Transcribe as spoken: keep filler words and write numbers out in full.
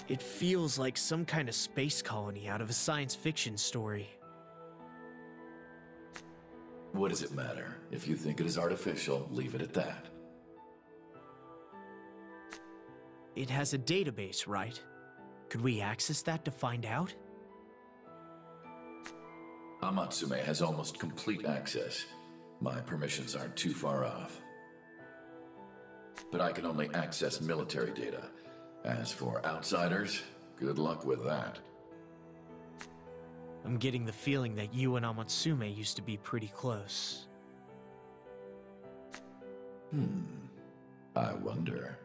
It feels like some kind of space colony out of a science fiction story. What does it matter? If you think it is artificial, leave it at that. It has a database, right? Could we access that to find out? Amatsume has almost complete access. My permissions aren't too far off. But I can only access military data. As for outsiders, good luck with that. I'm getting the feeling that you and Amatsume used to be pretty close. Hmm. I wonder.